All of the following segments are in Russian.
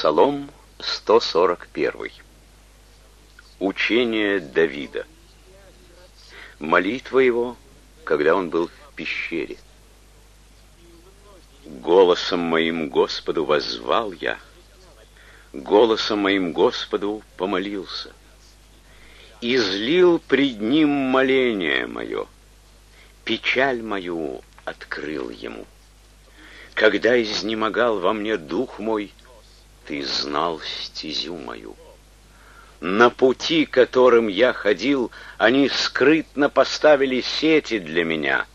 Псалом 141. Учение Давида. Молитва его, когда он был в пещере. Голосом моим Господу воззвал я, голосом моим Господу помолился. Излил пред ним моление мое, печаль мою открыл ему. Когда изнемогал во мне дух мой, ты знал стезю мою. На пути, которым я ходил, они скрытно поставили сети для меня.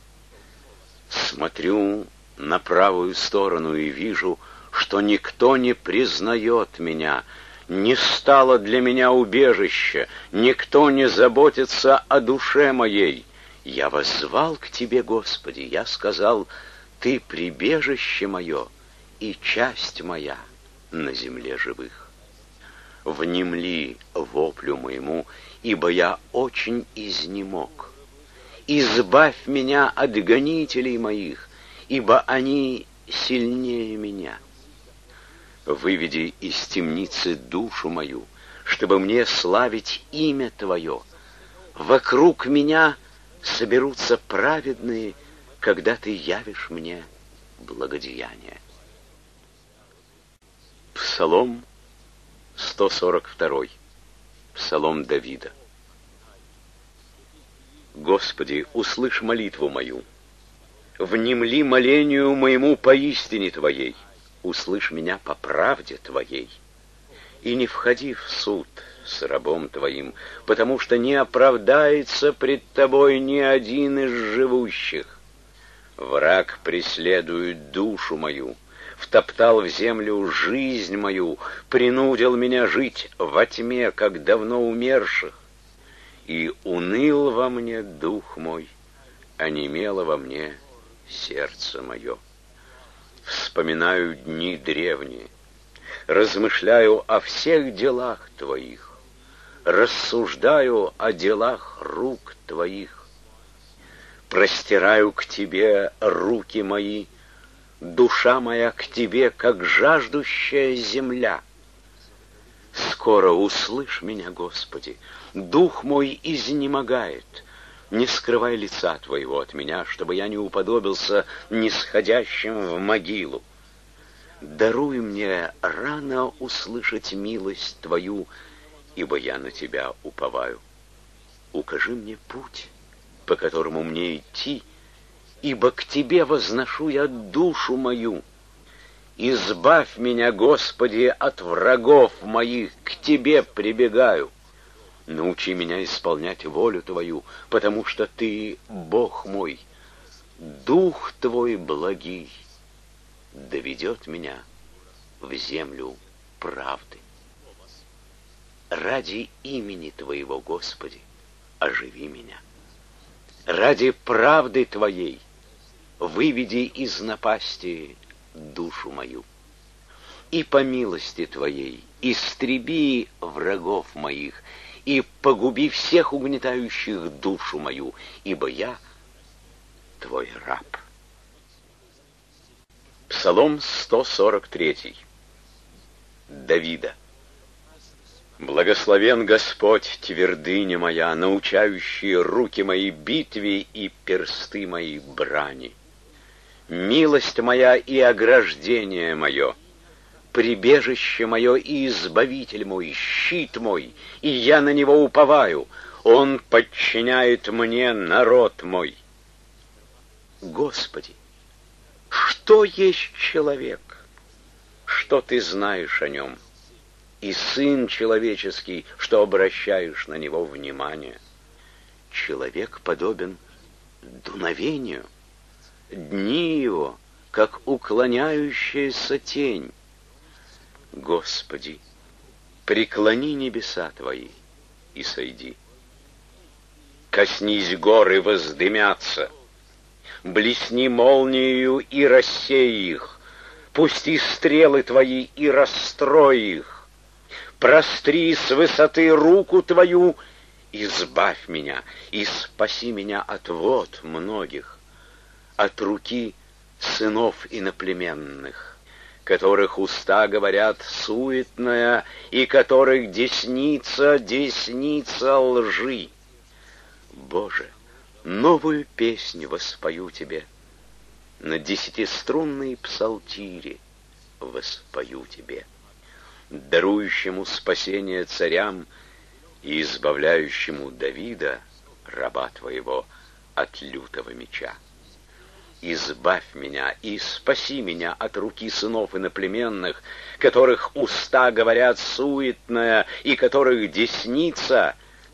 Смотрю на правую сторону и вижу, что никто не признает меня, не стало для меня убежища, никто не заботится о душе моей. Я воззвал к Тебе, Господи, я сказал: Ты прибежище мое и часть моя на земле живых. Внемли воплю моему, ибо я очень изнемог. Избавь меня от гонителей моих, ибо они сильнее меня. Выведи из темницы душу мою, чтобы мне славить имя Твое. Вокруг меня соберутся праведные, когда Ты явишь мне благодеяние. Псалом 142. Псалом Давида. Господи, услышь молитву мою, внемли молению моему по истине Твоей, услышь меня по правде Твоей, и не входи в суд с рабом Твоим, потому что не оправдается пред Тобой ни один из живущих. Враг преследует душу мою, втоптал в землю жизнь мою, принудил меня жить во тьме, как давно умерших. И уныл во мне дух мой, онемело во мне сердце мое. Вспоминаю дни древние, размышляю о всех делах Твоих, рассуждаю о делах рук Твоих. Простираю к Тебе руки мои, душа моя к Тебе, как жаждущая земля. Скоро услышь меня, Господи, дух мой изнемогает. Не скрывай лица Твоего от меня, чтобы я не уподобился нисходящим в могилу. Даруй мне рано услышать милость Твою, ибо я на Тебя уповаю. Укажи мне путь, по которому мне идти, ибо к Тебе возношу я душу мою. Избавь меня, Господи, от врагов моих, к Тебе прибегаю. Научи меня исполнять волю Твою, потому что Ты, Бог мой, Дух Твой благий доведет меня в землю правды. Ради имени Твоего, Господи, оживи меня. Ради правды Твоей выведи из напасти душу мою. И по милости Твоей истреби врагов моих, и погуби всех угнетающих душу мою, ибо я Твой раб. Псалом 143. Давида. Благословен Господь, твердыня моя, научающие руки мои битве и персты мои брани. Милость моя и ограждение мое, прибежище мое и избавитель мой, щит мой, и я на него уповаю. Он подчиняет мне народ мой. Господи, что есть человек? Что Ты знаешь о нем? И сын человеческий, что обращаешь на него внимание. Человек подобен дуновению, дни его, как уклоняющаяся тень. Господи, преклони небеса Твои и сойди. Коснись горы, воздымятся, блесни молниею и рассей их, пусти стрелы Твои и расстрой их. Простри с высоты руку Твою, избавь меня и спаси меня от вод многих, от руки сынов иноплеменных, которых уста говорят суетное, и которых десница лжи. Боже, новую песню воспою Тебе, на 10-струнной псалтире воспою Тебе, дарующему спасение царям и избавляющему Давида, раба Твоего, от лютого меча. Избавь меня и спаси меня от руки сынов иноплеменных, которых уста говорят суетное, и которых десница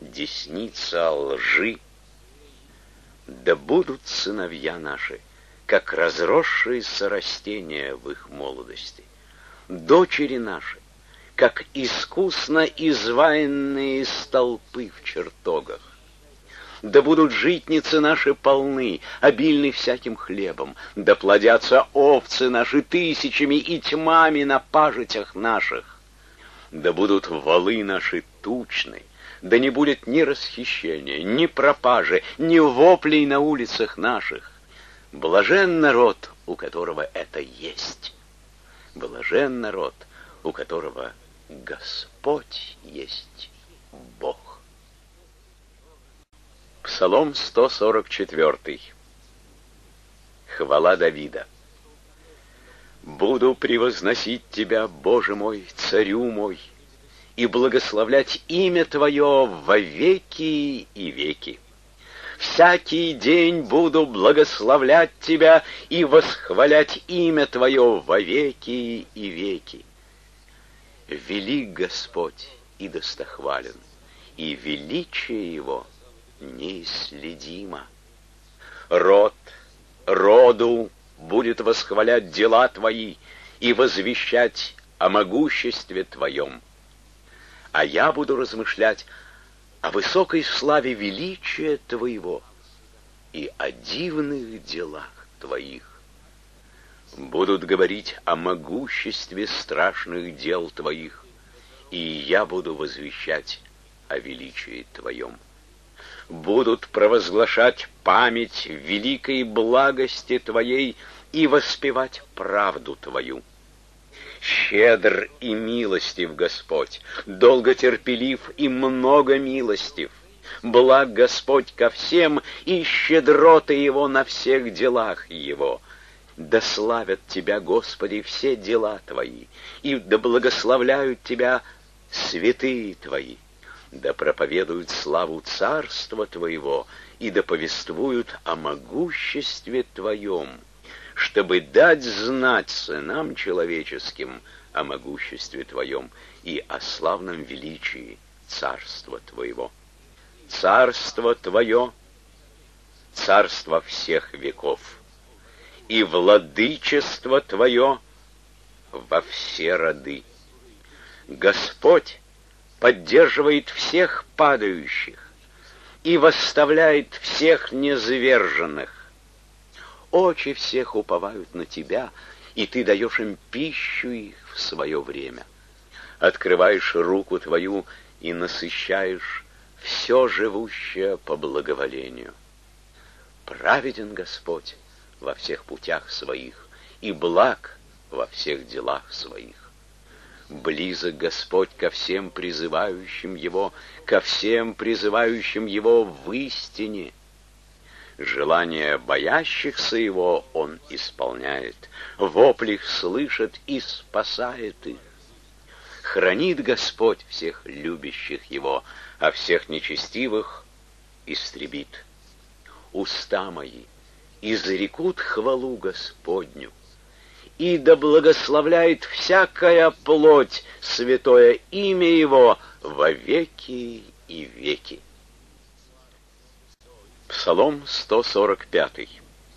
лжи. Да будут сыновья наши, как разросшиеся растения в их молодости, дочери наши, как искусно изваянные столпы в чертогах. Да будут житницы наши полны, обильны всяким хлебом, да плодятся овцы наши тысячами и тьмами на пажитях наших. Да будут валы наши тучны, да не будет ни расхищения, ни пропажи, ни воплей на улицах наших. Блажен народ, у которого это есть. Блажен народ, у которого Господь есть Бог. Псалом 144. Хвала Давида. «Буду превозносить Тебя, Боже мой, Царю мой, и благословлять имя Твое во веки и веки. Всякий день буду благословлять Тебя и восхвалять имя Твое во веки и веки. Велик Господь и достохвален, и величие Его неисследимо. Род роду будет восхвалять дела Твои и возвещать о могуществе Твоем. А я буду размышлять о высокой славе величия Твоего и о дивных делах Твоих. Будут говорить о могуществе страшных дел Твоих, и я буду возвещать о величии Твоем. Будут провозглашать память великой благости Твоей и воспевать правду Твою. Щедр и милостив Господь, долготерпелив и много милостив. Благ Господь ко всем, и щедроты Его на всех делах Его. Да славят Тебя, Господи, все дела Твои, и да благословляют Тебя святые Твои. Да проповедуют славу Царства Твоего, и да повествуют о могуществе Твоем, чтобы дать знать сынам человеческим о могуществе Твоем и о славном величии Царства Твоего. Царство Твое — царство всех веков, и владычество Твое во все роды. Господь поддерживает всех падающих и восставляет всех низверженных. Очи всех уповают на Тебя, и Ты даешь им пищу их в свое время. Открываешь руку Твою и насыщаешь все живущее по благоволению. Праведен Господь во всех путях своих, и благ во всех делах своих. Близок Господь ко всем призывающим Его, ко всем призывающим Его в истине. Желания боящихся Его Он исполняет, вопль их слышит и спасает их. Хранит Господь всех любящих Его, а всех нечестивых истребит. Уста мои изрекут хвалу Господню, и да благословляет всякая плоть святое имя Его во веки и веки. Псалом 145.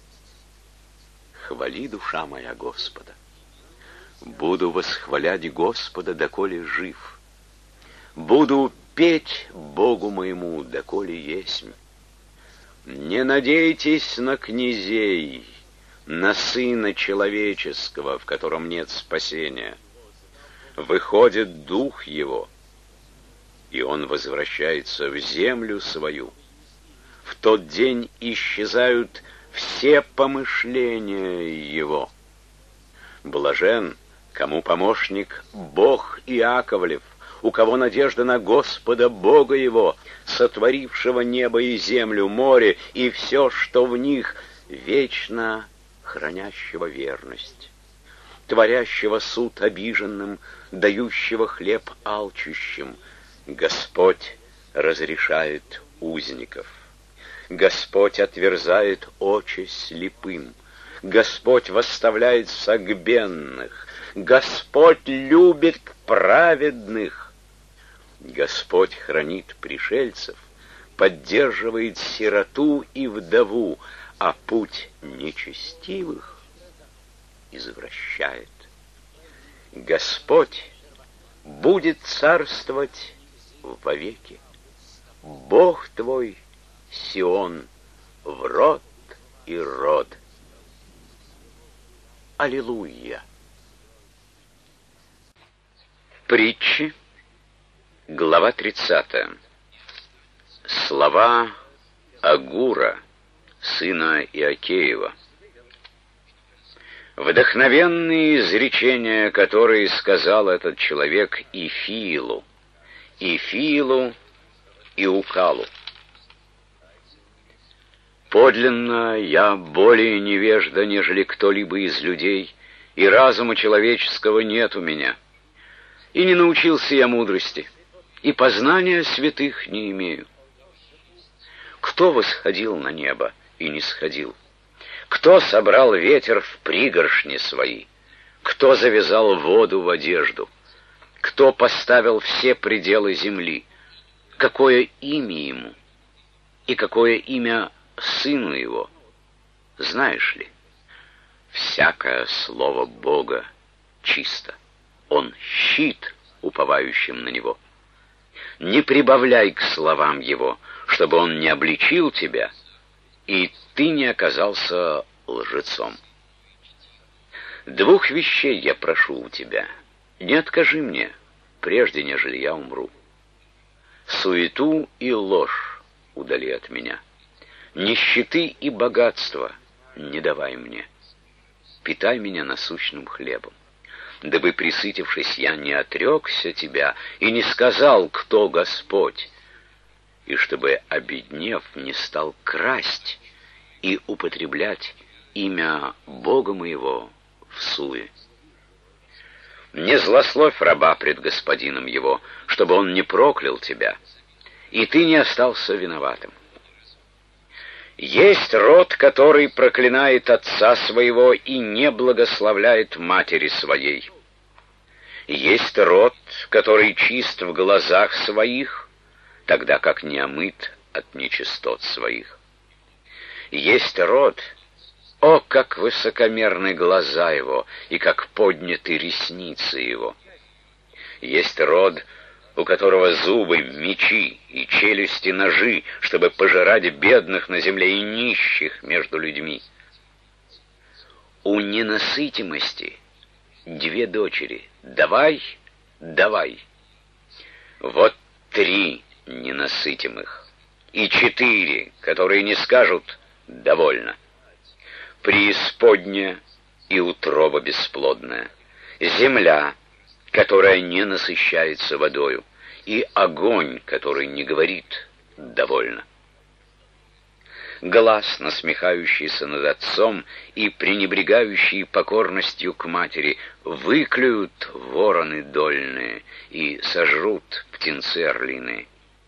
Хвали, душа моя, Господа. Буду восхвалять Господа, доколе жив. Буду петь Богу моему, доколе есмь. Не надейтесь на князей, на Сына Человеческого, в котором нет спасения. Выходит Дух Его, и Он возвращается в землю свою. В тот день исчезают все помышления Его. Блажен, Кому помощник Бог Иаковлев, у кого надежда на Господа Бога его, сотворившего небо и землю, море и все, что в них, вечно хранящего верность, творящего суд обиженным, дающего хлеб алчущим. Господь разрешает узников. Господь отверзает очи слепым. Господь восставляет согбенных. Господь любит праведных. Господь хранит пришельцев, поддерживает сироту и вдову, а путь нечестивых извращает. Господь будет царствовать вовеки. Бог твой, Сион, в род и род. Аллилуйя! Притчи, глава 30. Слова Агура, сына Иокеева. Вдохновенные изречения, которые сказал этот человек Ифиилу и Укалу. Подлинно я более невежда, нежели кто-либо из людей, и разума человеческого нет у меня. И не научился я мудрости, и познания святых не имею. Кто восходил на небо и не сходил? Кто собрал ветер в пригоршни свои? Кто завязал воду в одежду? Кто поставил все пределы земли? Какое имя ему? И какое имя сыну его? Знаешь ли, всякое слово Бога чисто. Он щит уповающим на него. Не прибавляй к словам его, чтобы он не обличил тебя, и ты не оказался лжецом. Двух вещей я прошу у тебя. Не откажи мне, прежде нежели я умру. Суету и ложь удали от меня. Нищеты и богатства не давай мне. Питай меня насущным хлебом, дабы, присытившись, я не отрекся тебя и не сказал, кто Господь, и чтобы, обеднев, не стал красть и употреблять имя Бога моего всуе. Не злословь раба пред господином его, чтобы он не проклял тебя, и ты не остался виноватым. Есть род, который проклинает отца своего и не благословляет матери своей. Есть род, который чист в глазах своих, тогда как не омыт от нечистот своих. Есть род, о, как высокомерны глаза его, и как подняты ресницы его. Есть род, у которого зубы мечи и челюсти ножи, чтобы пожирать бедных на земле и нищих между людьми. У ненасытимости две дочери. Давай, давай. Вот 3 ненасытимых, и 4, которые не скажут «довольно». Преисподняя и утроба бесплодная, земля, которая не насыщается водою, и огонь, который не говорит «довольно». Глаз, насмехающийся над отцом и пренебрегающий покорностью к матери, выклюют вороны дольные и сожрут птенцы орлиные.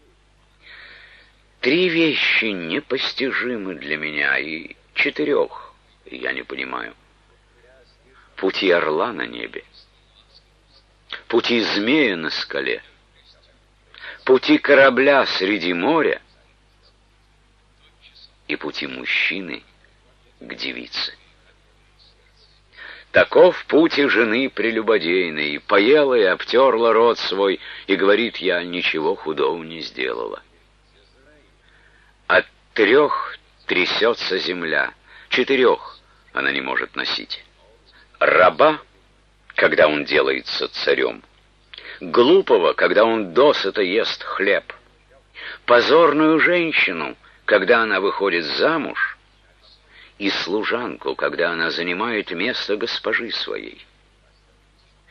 3 вещи непостижимы для меня, и 4 я не понимаю. Пути орла на небе, пути змея на скале, пути корабля среди моря и пути мужчины к девице. Таков путь и жены прелюбодейной, поела и обтерла рот свой, и говорит: я ничего худого не сделала. От 3 трясется земля, 4 она не может носить. Раба, когда он делается царем, глупого, когда он досыта ест хлеб, позорную женщину, когда она выходит замуж, и служанку, когда она занимает место госпожи своей.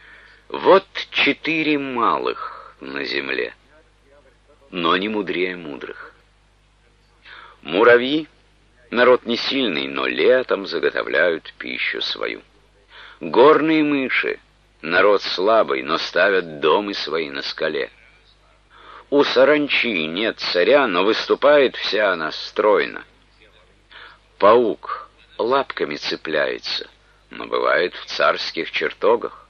Вот 4 малых на земле, но не мудрее мудрых. Муравьи — народ не сильный, но летом заготовляют пищу свою. Горные мыши — народ слабый, но ставят дома свои на скале. У саранчи нет царя, но выступает вся она стройно. Паук лапками цепляется, но бывает в царских чертогах.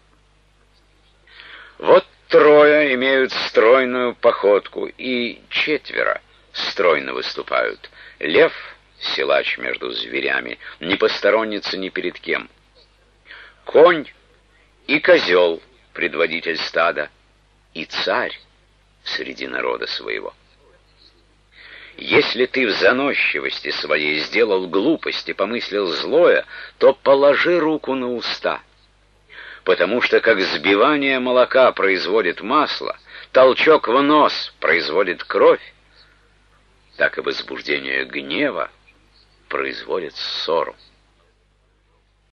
Вот 3 имеют стройную походку, и 4 стройно выступают. Лев, силач между зверями, не посторонится ни перед кем. Конь и козел, предводитель стада, и царь среди народа своего. Если ты в заносчивости своей сделал глупость и помыслил злое, то положи руку на уста, потому что как сбивание молока производит масло, толчок в нос производит кровь, так и возбуждение гнева производит ссору.